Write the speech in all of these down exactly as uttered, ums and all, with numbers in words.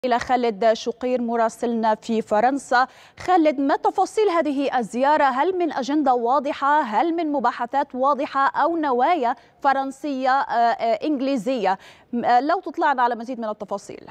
إلى خالد شقير مراسلنا في فرنسا. خالد، ما تفاصيل هذه الزيارة؟ هل من أجندة واضحة؟ هل من مباحثات واضحة أو نوايا فرنسية إنجليزية؟ لو تطلعنا على مزيد من التفاصيل.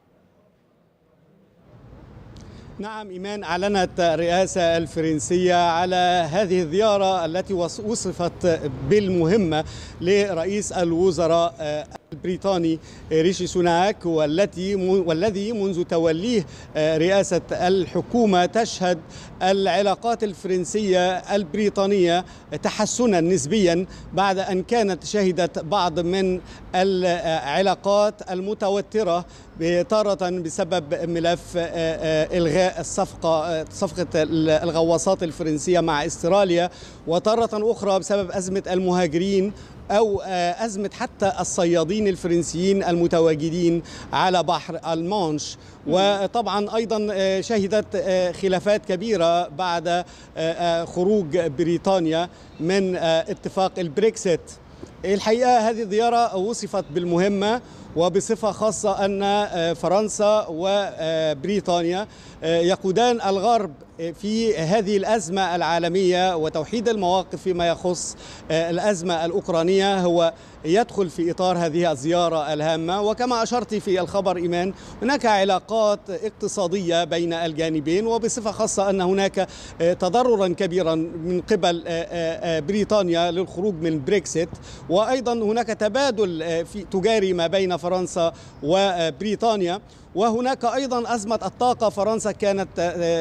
نعم إيمان، أعلنت الرئاسة الفرنسية على هذه الزيارة التي وصفت بالمهمة لرئيس الوزراء البريطاني ريشي سوناك، والتي والذي منذ توليه رئاسة الحكومة تشهد العلاقات الفرنسية البريطانية تحسنا نسبيا بعد أن كانت شهدت بعض من العلاقات المتوترة تارة بسبب ملف إلغاء الصفقة صفقة الغواصات الفرنسية مع استراليا، وتارة أخرى بسبب أزمة المهاجرين أو أزمة حتى الصيادين الفرنسيين المتواجدين على بحر المانش. وطبعا أيضا شهدت خلافات كبيرة بعد خروج بريطانيا من اتفاق البريكسيت. الحقيقة هذه الزيارة وصفت بالمهمة، وبصفة خاصة أن فرنسا وبريطانيا يقودان الغرب في هذه الأزمة العالمية، وتوحيد المواقف فيما يخص الأزمة الأوكرانية هو يدخل في إطار هذه الزيارة الهامة. وكما أشرت في الخبر إيمان، هناك علاقات اقتصادية بين الجانبين، وبصفة خاصة أن هناك تضررا كبيرا من قبل بريطانيا للخروج من بريكسيت، وأيضا هناك تبادل في تجاري ما بين فرنسا وبريطانيا. وهناك أيضا أزمة الطاقة، فرنسا كانت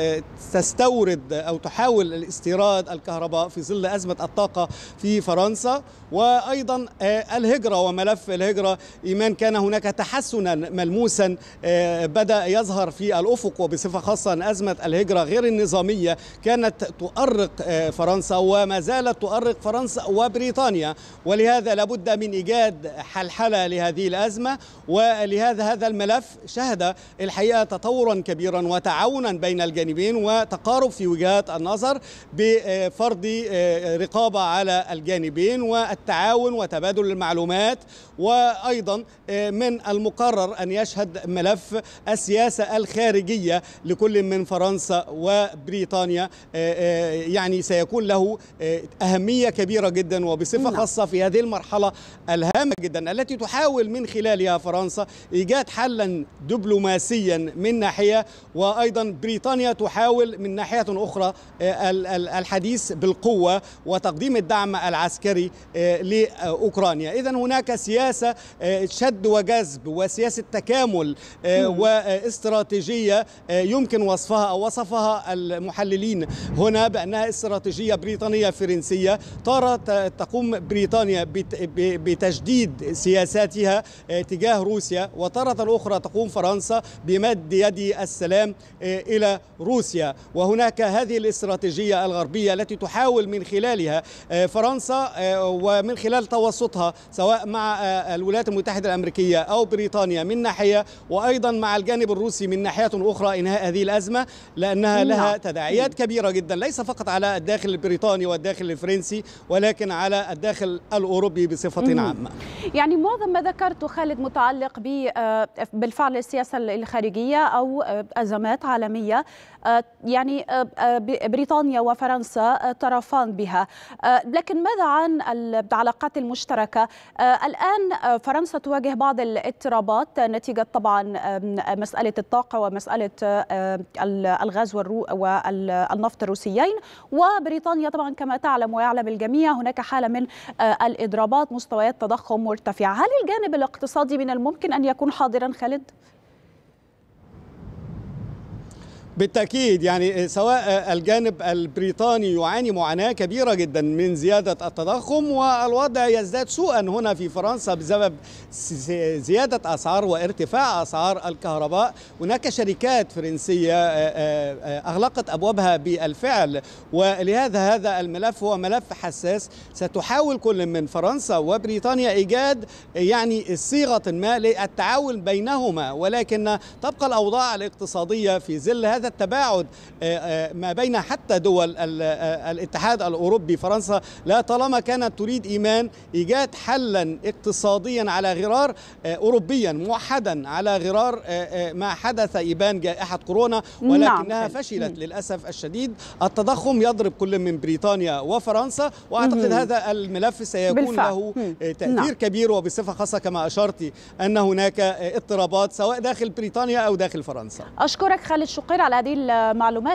تستورد أو تحاول الاستيراد الكهرباء في ظل أزمة الطاقة في فرنسا. وأيضا الهجرة وملف الهجرة إيمان، كان هناك تحسنا ملموسا بدأ يظهر في الأفق، وبصفة خاصة أن أزمة الهجرة غير النظامية كانت تؤرق فرنسا وما زالت تؤرق فرنسا وبريطانيا، ولهذا لابد من إيجاد حلحلة لهذه الأزمة. ولهذا هذا الملف شهد الحقيقة تطورا كبيرا وتعاونا بين الجانبين وتقارب في وجهات النظر بفرض رقابة على الجانبين والتعاون وتبادل المعلومات. وأيضا من المقرر أن يشهد ملف السياسة الخارجية لكل من فرنسا وبريطانيا يعني سيكون له أهمية كبيرة جدا، وبصفة خاصة في هذه المرحلة الهامة جدا التي تحاول من خلالها فرنسا إيجاد حلا دبلوماسيا من ناحية، وأيضا بريطانيا تحاول من ناحية أخرى الحديث بالقوة وتقديم الدعم العسكري لأوكرانيا. إذن هناك سياسة شد وجذب وسياسة تكامل واستراتيجية يمكن وصفها أو وصفها المحللين هنا بأنها استراتيجية بريطانية فرنسية. ترى تقوم بريطانيا بتجديد سياساتها تجاه روسيا، وتارة أخرى تقوم فرنسا بمد يد السلام إلى روسيا. وهناك هذه الاستراتيجية الغربية التي تحاول من خلالها فرنسا ومن خلال توسطها سواء مع الولايات المتحدة الأمريكية أو بريطانيا من ناحية، وأيضا مع الجانب الروسي من ناحية أخرى، إنهاء هذه الأزمة، لأنها لها تداعيات كبيرة جدا ليس فقط على الداخل البريطاني والداخل الفرنسي، ولكن على الداخل الأوروبي بصفة عامة. يعني معظم ما ذكرته خالد متعلق بالفعل السياسة الخارجية أو أزمات عالمية، يعني بريطانيا وفرنسا طرفان بها، لكن ماذا عن العلاقات المشتركة؟ الآن فرنسا تواجه بعض الاضطرابات نتيجة طبعا مسألة الطاقة ومسألة الغاز والنفط الروسيين، وبريطانيا طبعا كما تعلم ويعلم الجميع هناك حالة من الإضرابات، مستويات تضخم مرتفعة. هل الجانب الاقتصادي من الممكن أن يكون حاضرا خالد؟ بالتأكيد، يعني سواء الجانب البريطاني يعاني معاناة كبيرة جدا من زيادة التضخم، والوضع يزداد سوءا هنا في فرنسا بسبب زيادة أسعار وارتفاع أسعار الكهرباء. هناك شركات فرنسية أغلقت أبوابها بالفعل، ولهذا هذا الملف هو ملف حساس. ستحاول كل من فرنسا وبريطانيا إيجاد يعني صيغة ما للتعاون بينهما، ولكن تبقى الأوضاع الاقتصادية في ظل هذا هذا التباعد ما بين حتى دول الاتحاد الأوروبي. فرنسا لا طالما كانت تريد إيمان إيجاد حلا اقتصاديا على غرار أوروبيا موحدا على غرار ما حدث إبان جائحة كورونا، ولكنها نعم. فشلت للأسف الشديد. التضخم يضرب كل من بريطانيا وفرنسا، وأعتقد هذا الملف سيكون بالفعل. له تأثير نعم. كبير، وبصفة خاصة كما أشرتي أن هناك اضطرابات سواء داخل بريطانيا أو داخل فرنسا. أشكرك خالد شقير على هذه المعلومات.